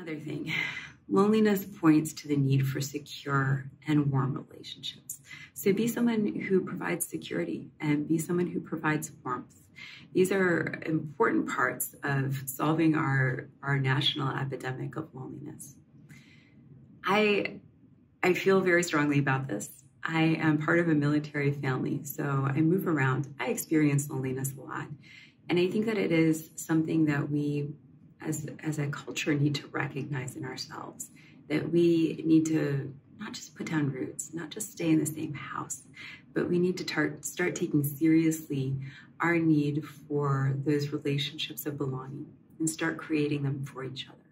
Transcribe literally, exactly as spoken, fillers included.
another thing. Loneliness points to the need for secure and warm relationships. So be someone who provides security and be someone who provides warmth. These are important parts of solving our, our national epidemic of loneliness. I, I feel very strongly about this. I am part of a military family, so I move around. I experience loneliness a lot. And I think that it is something that we, as, as a culture, need to recognize in ourselves, that we need to not just put down roots, not just stay in the same house, but we need to tar- start taking seriously our need for those relationships of belonging and start creating them for each other.